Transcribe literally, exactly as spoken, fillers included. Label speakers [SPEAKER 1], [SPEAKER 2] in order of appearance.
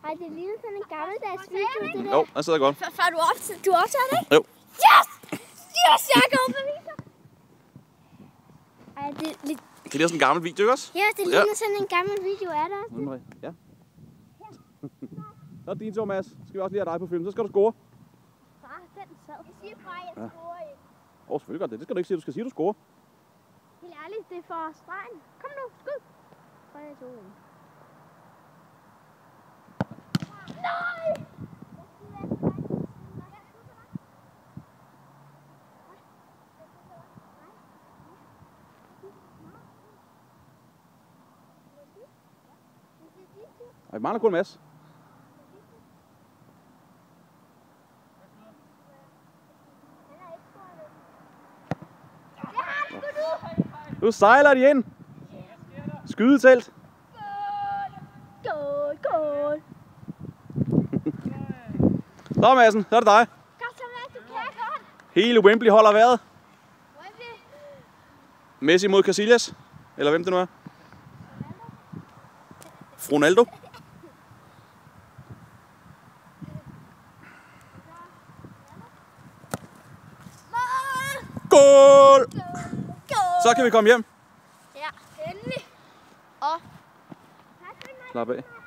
[SPEAKER 1] Ej, det ligner sådan en gammeldags video, det der.
[SPEAKER 2] Jo, der sidder godt.
[SPEAKER 1] Far, du optager, du optager det, ikke?
[SPEAKER 2] Jo.
[SPEAKER 1] Yes! Yes, jeg er gået på video. Ej, det er lidt...
[SPEAKER 2] Det er sådan en gammel video, ikke også?
[SPEAKER 1] Ja, det ligner ja. sådan en gammel video, er der også?
[SPEAKER 2] Ja. Så er det din tur, Mads. Så skal vi også lige have dig på film. Så skal du score.
[SPEAKER 1] Far, den sad. Jeg siger bare, jeg
[SPEAKER 2] Ja.
[SPEAKER 1] scorer ikke.
[SPEAKER 2] Åh, oh, selvfølgelig godt det. Det skal du ikke sige. Du skal sige, at du scorer.
[SPEAKER 1] Helt ærligt, det er for stregen. Kom nu, skud. tre, to, et. Nej!
[SPEAKER 2] Ej, vi mangler kun Mads. Nu sejler de ind. Skydetelt.
[SPEAKER 1] Goal, goal.
[SPEAKER 2] Så Madsen, så er det dig.
[SPEAKER 1] Godt så, Mads, du kan godt.
[SPEAKER 2] Hele Wembley holder vejret.
[SPEAKER 1] Wembley.
[SPEAKER 2] Messi mod Casillas. Eller hvem det nu er. Ronaldo. Goal! Så kan vi komme hjem.
[SPEAKER 1] Ja, endelig. Og
[SPEAKER 2] Slap af.